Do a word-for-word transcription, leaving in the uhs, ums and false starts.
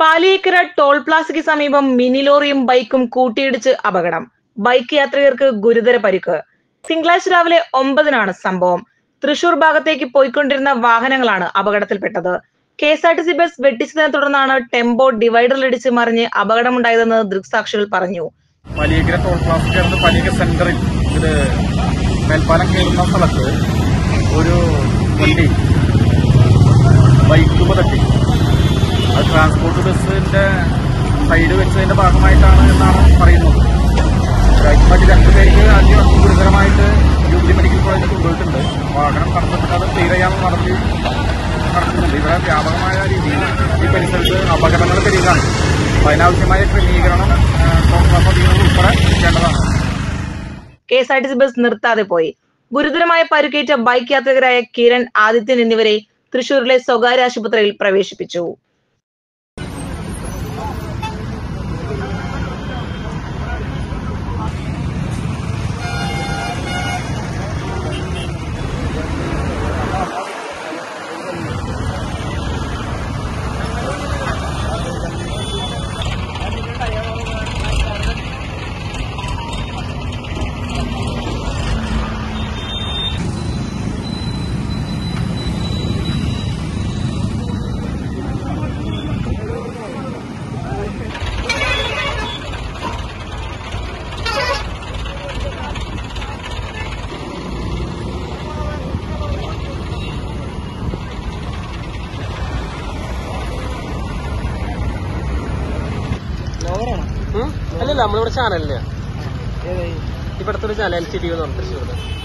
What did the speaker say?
Paliyekkara toll പ്ലാസയ്ക്ക് സമീപം mini ലോറിയും ബൈക്കും കൂട്ടിയിടിച്ച് അപകടം. ബൈക്ക് യാത്രികർക്ക് ഗുരുതര പരിക്ക്. തിങ്കളാഴ്ച രാവിലെ ഒമ്പതിനാണ് സംഭവം. തൃശൂർ ഭാഗത്തേക്ക് പോയിക്കൊണ്ടിരുന്ന വാഹനങ്ങളാണ് അപകടത്തിൽപ്പെട്ടത്. K S R T C bus വെട്ടിച്ചതിനെ തുടർന്നാണ് ടെമ്പോ ഡിവൈഡറിലിടിച്ച് മറിഞ്ഞ് അപകടമുണ്ടായതെന്ന് ദൃക്സാക്ഷികൾ പറഞ്ഞു. പാലിയേക്കര ടോൾ പ്ലാസയ്ക്കടുത്ത് പാലിയേക്കര സെന്ററിൽ ഇത് മേൽപ്പാലം കയറുന്ന സ്ഥലത്ത് ഒരു വണ്ടി ബൈക്ക് തട്ടി. അത് ട്രാൻസ്പോർട്ട് ബസ്സിന്റെ സൈഡ് വെച്ചതിന്റെ ഭാഗമായിട്ടാണ് എന്നാണ് പറയുന്നത്. മറ്റ് രണ്ടുപേർക്ക് ആദ്യം ഗുരുതരമായിട്ട് ജൂബിലി മെഡിക്കൽ കോളേജിൽ കൊണ്ടുപോയിട്ടുണ്ട്. വാഹനം കടത്തിട്ട് അത് ക്ലിയർ ചെയ്യാൻ നടത്തി നടത്തുന്നുണ്ട്. ഇവിടെ വ്യാപകമായ രീതിയിൽ ഈ പരിസരത്ത് അപകടങ്ങൾ പെരുകാണ്. അതിനാവശ്യമായ ക്രമീകരണം ഉൾപ്പെടെ ചെയ്യേണ്ടതാണ്. K S R T C bus നിർത്താതെ പോയി. ഗുരുതരമായ പരിക്കേറ്റ ബൈക്ക് യാത്രികരായ കിരൺ, ആദിത്യൻ എന്നിവരെ തൃശൂരിലെ സ്വകാര്യ ആശുപത്രിയിൽ പ്രവേശിപ്പിച്ചു. അല്ലല്ല, നമ്മളിവിടെ ചാനലില്ല, ഇവിടുത്തെ ഒരു channel L C T V എന്ന് പറഞ്ഞു തൃശ്ശൂർ.